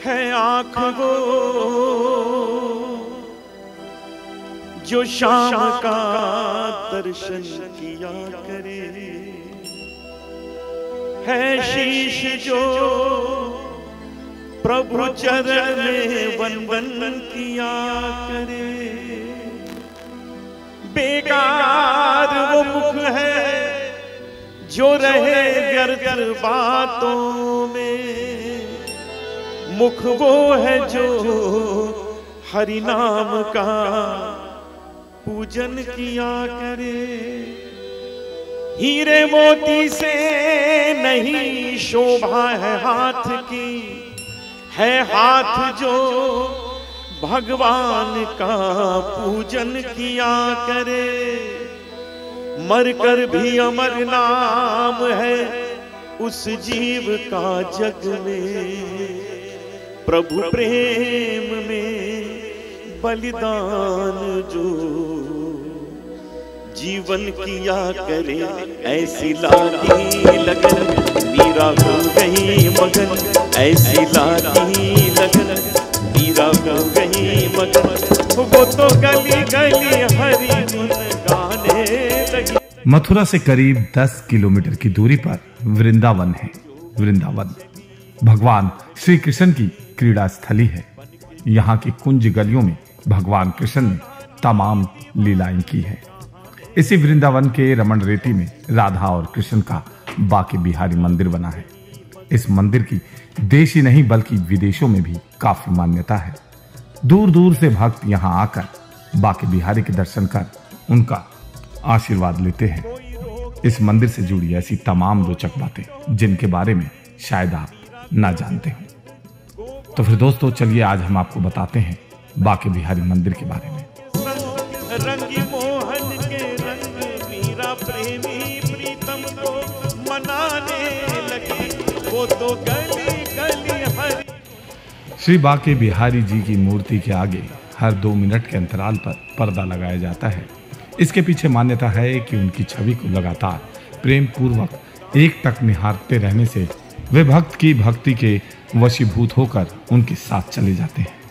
है आँख वो जो शाम का दर्शन किया करे, है शीश जो प्रभु चरण में वंदन किया करे। बेकार वो मुख है जो रहे व्यर्थ बातों में, मुख वो है जो हरि नाम का पूजन किया करे। हीरे मोती से नहीं शोभा है हाथ की, है हाथ जो भगवान का पूजन किया करे। मरकर भी अमर नाम है उस जीव का जग में, प्रभु प्रेम में बलिदान जो जीवन किया करे। ऐसी लागी लगन मीरा हो गई मगन, ऐसी लागी लगन मीरा हो गई मगन, वो तो गली गली हरि गुण गाने लगी। मथुरा से करीब 10 किलोमीटर की दूरी पर वृंदावन है। वृंदावन भगवान श्री कृष्ण की क्रीड़ा स्थली है। यहाँ की कुंज गलियों में भगवान कृष्ण ने तमाम लीलाएं की है। इसी वृंदावन के रमण रेती में राधा और कृष्ण का बाके बिहारी मंदिर बना है। इस मंदिर की देश ही नहीं बल्कि विदेशों में भी काफी मान्यता है। दूर दूर से भक्त यहाँ आकर बाके बिहारी के दर्शन कर उनका आशीर्वाद लेते हैं। इस मंदिर से जुड़ी ऐसी तमाम रोचक बातें जिनके बारे में शायद आप ना जानते हो। तो फिर दोस्तों चलिए आज हम आपको बताते हैं बाके बिहारी मंदिर के बारे में। रंगी मोहन के रंग मीरा प्रेमी प्रीतम को मनाने लगी, वो तो गली गली हरि। श्री बाके बिहारी जी की मूर्ति के आगे हर 2 मिनट के अंतराल पर पर्दा लगाया जाता है। इसके पीछे मान्यता है कि उनकी छवि को लगातार प्रेम पूर्वक एक टक निहारते रहने से वे भक्त की भक्ति के वशीभूत होकर उनके साथ चले जाते हैं।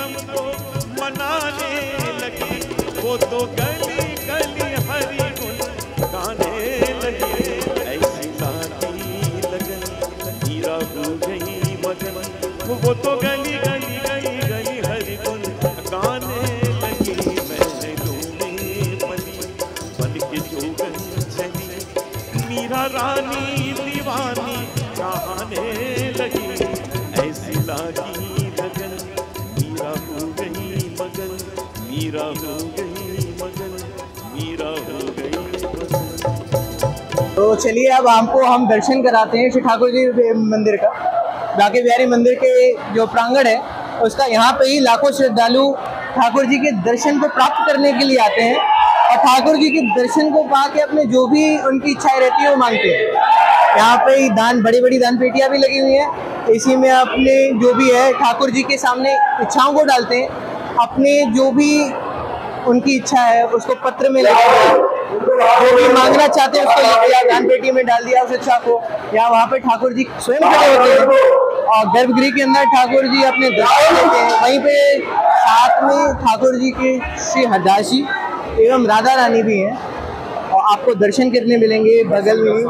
वो तो गली गली हरि गुण गाने लगे। ऐसी लागी लगन मीरा हो गई मगन, वो तो गली गली गली गली हरि गुण गाने लगी। मैंने में पली बन के जोगन चली, मीरा रानी दीवानी गाने लगी। ऐसी लागी लगन मीरा हो गई मगन, मीरा हो गई मगन, मीरा हो गई मगन। तो चलिए अब आपको हम दर्शन कराते हैं श्री ठाकुर जी मंदिर का। बाके बिहारी मंदिर के जो प्रांगण है उसका यहाँ पे ही लाखों श्रद्धालु ठाकुर जी के दर्शन को प्राप्त करने के लिए आते हैं और ठाकुर जी के दर्शन को पा के अपने जो भी उनकी इच्छाएं रहती है वो मांगते हैं। यहाँ पे ही बड़ी बड़ी दान पेटियाँ भी लगी हुई हैं। इसी में अपने जो भी है ठाकुर जी के सामने इच्छाओं को डालते हैं। अपने जो भी उनकी इच्छा है उसको पत्र में लिखा, जो भी मांगना चाहते हैं उसको लिख दिया, दान पेटी में डाल दिया उस इच्छा को। या वहाँ पे ठाकुर जी स्वयं खड़े होते हैं और गर्भगृह के अंदर ठाकुर जी अपने दर्शन देते हैं। वहीं पे साथ में ठाकुर जी के श्री हरदास जी एवं राधा रानी भी हैं और आपको दर्शन करने मिलेंगे बगल में।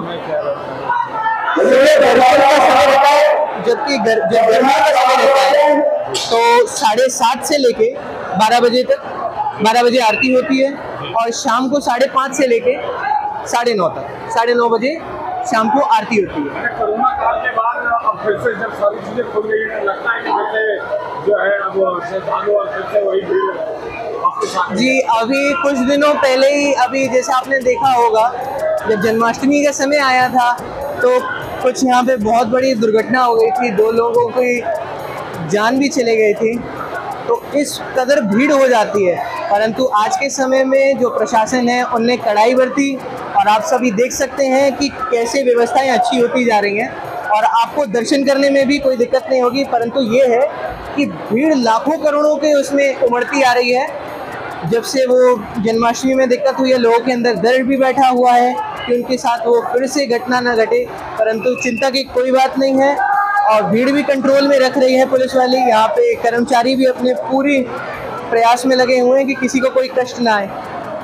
जबकि जब गर्मी का समय रहता है तो 7:30 से लेके 12 बजे तक 12 बजे आरती होती है और शाम को 5:30 से लेके 9:30 तक 9:30 बजे शाम को आरती होती है। कोरोना काल के बाद अब फिर से जब सारी चीजें खुल गई है तो लगता है कि फिर से जो है अब श्रद्धालु और फिर से वही भीड़ जी। अभी कुछ दिनों पहले ही अभी जैसे आपने देखा होगा जब जन्माष्टमी का समय आया था तो कुछ यहाँ पे बहुत बड़ी दुर्घटना हो गई थी, 2 लोगों की जान भी चले गई थी। तो इस कदर भीड़ हो जाती है, परंतु आज के समय में जो प्रशासन है उनने कड़ाई बरती और आप सभी देख सकते हैं कि कैसे व्यवस्थाएं अच्छी होती जा रही हैं और आपको दर्शन करने में भी कोई दिक्कत नहीं होगी। परंतु ये है कि भीड़ लाखों करोड़ों के उसमें उमड़ती आ रही है। जब से वो जन्माष्टमी में दिक्कत हुई है, लोगों के अंदर डर भी बैठा हुआ है कि उनके साथ वो फिर से घटना न घटे, परंतु चिंता की कोई बात नहीं है और भीड़ भी कंट्रोल में रख रही है पुलिस वाली। यहाँ पे कर्मचारी भी अपने पूरी प्रयास में लगे हुए हैं कि किसी को कोई कष्ट ना आए।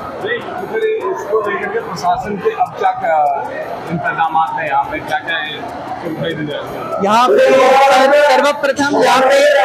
इसको लेकर के प्रशासन के अब क्या इंतजाम हैं यहाँ पे, क्या क्या यहाँ पे सर्वप्रथम यहाँ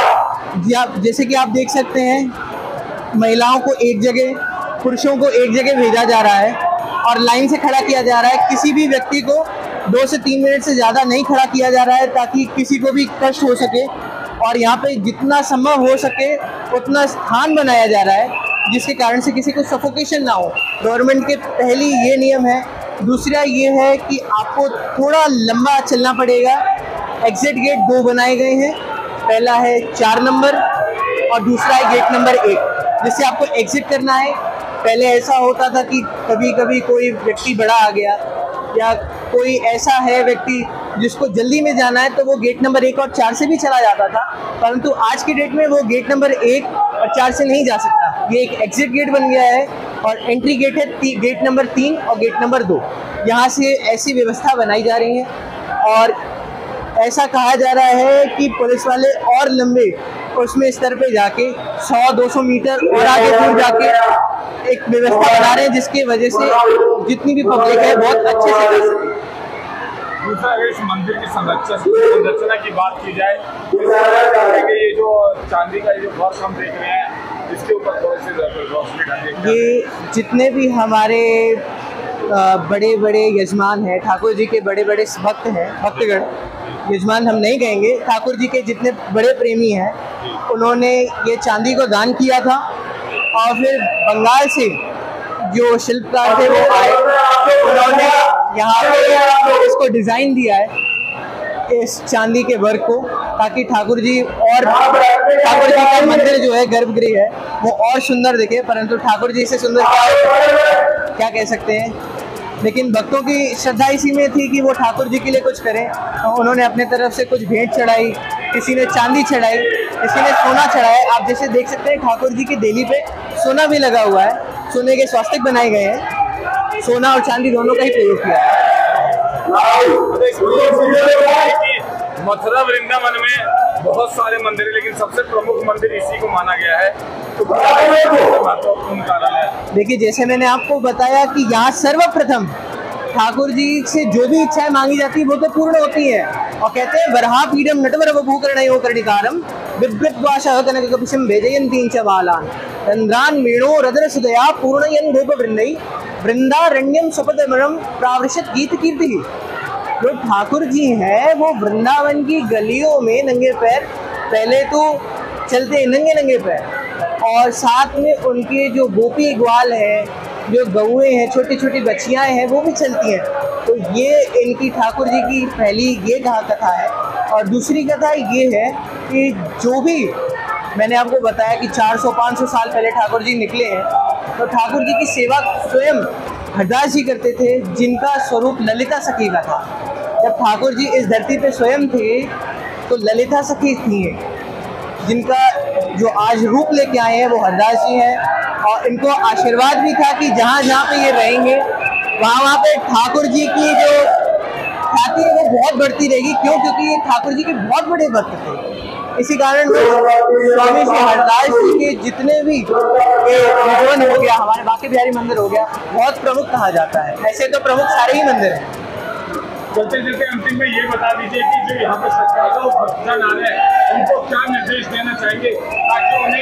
पे जैसे कि आप देख सकते हैं महिलाओं को एक जगह, पुरुषों को एक जगह भेजा जा रहा है और लाइन से खड़ा किया जा रहा है। किसी भी व्यक्ति को 2 से 3 मिनट से ज़्यादा नहीं खड़ा किया जा रहा है ताकि किसी को भी कष्ट हो सके। और यहाँ पे जितना संभव हो सके उतना स्थान बनाया जा रहा है जिसके कारण से किसी को सफोकेशन ना हो। गवर्नमेंट के पहली ये नियम है। दूसरा ये है कि आपको थोड़ा लंबा चलना पड़ेगा। एग्जिट गेट 2 बनाए गए हैं, पहला है 4 नंबर और दूसरा है गेट नंबर 1 जिससे आपको एग्जिट करना है। पहले ऐसा होता था कि कभी कभी कोई व्यक्ति बड़ा आ गया या कोई ऐसा है व्यक्ति जिसको जल्दी में जाना है तो वो गेट नंबर 1 और 4 से भी चला जाता था, परंतु आज की डेट में वो गेट नंबर 1 और 4 से नहीं जा सकता। ये एक एग्जिट गेट बन गया है और एंट्री गेट है गेट नंबर 3 और गेट नंबर 2। यहाँ से ऐसी व्यवस्था बनाई जा रही है और ऐसा कहा जा रहा है कि पुलिस वाले और लंबे उसमें स्तर पे जाके 100-200 मीटर और आगे दूर जाके एक व्यवस्था बना रहे हैं जिसकी वजह से जितनी भी पब्लिक है बहुत अच्छे से कर सके। दूसरा अगर इस मंदिर की संरचना की बात की जाए तो ये जो चांदी का जो वर्क हम देख रहे हैं इसके ऊपर थोड़ी सी रोशनी डालिए। ये जितने भी हमारे बड़े बड़े यजमान हैं, ठाकुर जी के बड़े बड़े भक्त हैं, भक्तगण, यजमान हम नहीं कहेंगे, ठाकुर जी के जितने बड़े प्रेमी हैं उन्होंने ये चांदी को दान किया था और फिर बंगाल से जो शिल्पकार थे वो आए, उन्होंने यहाँ पे इसको डिज़ाइन दिया है इस चांदी के वर्क को ताकि ठाकुर जी और ठाकुर जी का मंदिर जो है गर्भगृह है वो और सुंदर दिखे। परंतु ठाकुर जी से सुंदर क्या कह सकते हैं, लेकिन भक्तों की श्रद्धा इसी में थी कि वो ठाकुर जी के लिए कुछ करें। तो उन्होंने अपने तरफ से कुछ भेंट चढ़ाई, किसी ने चांदी चढ़ाई, किसी ने सोना चढ़ाया। आप जैसे देख सकते हैं ठाकुर जी की देली पे सोना भी लगा हुआ है, सोने के स्वास्तिक बनाए गए हैं, सोना और चांदी दोनों का ही प्रयोग किया है। मथुरा वृंदावन में बहुत सारे मंदिर है लेकिन सबसे प्रमुख मंदिर इसी को माना गया है, तो महत्वपूर्ण कारण है। देखिए जैसे मैंने आपको बताया कि यहाँ सर्वप्रथम ठाकुर जी से जो भी इच्छाएं मांगी जाती है वो तो पूर्ण होती है। और कहते हैं वरहा पीडम नटवर वभूकरणयो कर्णिकारम बिभ्रद्वाशः कनककपिशं भेजयन्तीं च बालान् चन्द्रान् मीणो रदन सुदया पूर्णयन् धूपवृन्दै वृंदारण्यम सपदमरम प्रावृशत गीत कीर्ति। जो ठाकुर जी हैं वो वृंदावन की गलियों में नंगे पैर, पहले तो चलते हैं नंगे नंगे पैर, और साथ में उनके जो गोपी ग्वाल हैं, जो गौएं हैं, छोटी छोटी बच्चियां हैं, वो भी चलती हैं। तो ये इनकी ठाकुर जी की पहली ये कथा है। और दूसरी कथा ये है कि जो भी मैंने आपको बताया कि 400-500 साल पहले ठाकुर जी निकले हैं, तो ठाकुर जी की सेवा स्वयं हरदास जी करते थे जिनका स्वरूप ललिता सखी का था। जब ठाकुर जी इस धरती पे स्वयं थे तो ललिता सखी थी, जिनका जो आज रूप लेके आए हैं वो हरदास जी हैं। और इनको आशीर्वाद भी था कि जहाँ जहाँ पे ये रहेंगे वहाँ पे ठाकुर जी की जो ख्याति है वो बहुत बढ़ती रहेगी। क्यों? क्योंकि ये ठाकुर जी के बहुत बड़े भक्त थे। इसी कारण स्वामी श्री हरदास जी के जितने भी भवन हो गया, हमारे बांके बिहारी मंदिर हो गया, बहुत प्रमुख कहा जाता है। ऐसे तो प्रमुख सारे ही मंदिर हैं। चलते चलते अंतिम में ये बता दीजिए कि जो यहाँ पे श्रद्धालु भक्तजन आ रहे हैं उनको क्या निर्देश देना चाहेंगे ताकि उन्हें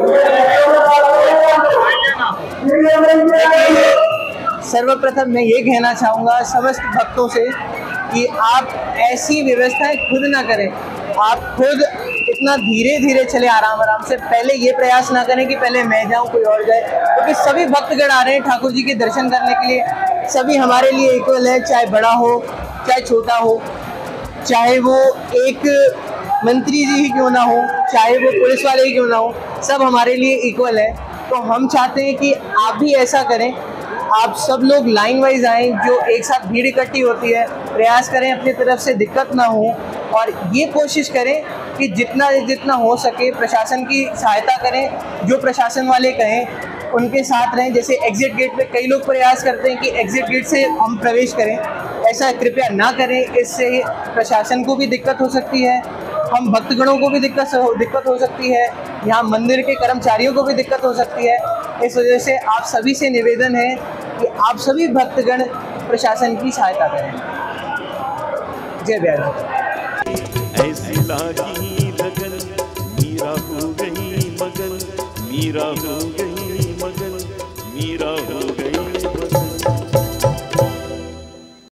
यहाँ सर्वप्रथम मैं ये कहना चाहूँगा समस्त भक्तों से कि आप ऐसी व्यवस्थाएं खुद ना करें। आप खुद इतना धीरे धीरे चले, आराम आराम से। पहले ये प्रयास ना करें कि पहले मैं जाऊं कोई और जाए, क्योंकि सभी भक्तगण आ रहे हैं ठाकुर जी के दर्शन करने के लिए। सभी हमारे लिए इक्वल है, चाहे बड़ा हो चाहे छोटा हो, चाहे वो एक मंत्री जी ही क्यों ना हो, चाहे वो पुलिस वाले ही क्यों ना हो, सब हमारे लिए इक्वल है। तो हम चाहते हैं कि आप भी ऐसा करें, आप सब लोग लाइन वाइज आएँ। जो एक साथ भीड़ इकट्ठी होती है, प्रयास करें अपनी तरफ से दिक्कत ना हो, और ये कोशिश करें कि जितना हो सके प्रशासन की सहायता करें। जो प्रशासन वाले कहें उनके साथ रहें। जैसे एग्जिट गेट पे कई लोग प्रयास करते हैं कि एग्जिट गेट से हम प्रवेश करें, ऐसा कृपया ना करें, इससे प्रशासन को भी दिक्कत हो सकती है, हम भक्तगणों को भी दिक्कत हो सकती है, यहाँ मंदिर के कर्मचारियों को भी दिक्कत हो सकती है। इस वजह से आप सभी से निवेदन है कि आप सभी भक्तगण प्रशासन की सहायता करें। जय बिहारी। ऐसी लागी लगन मीरा हो गई मगन, मीरा हो गई मगन, मीरा हो गई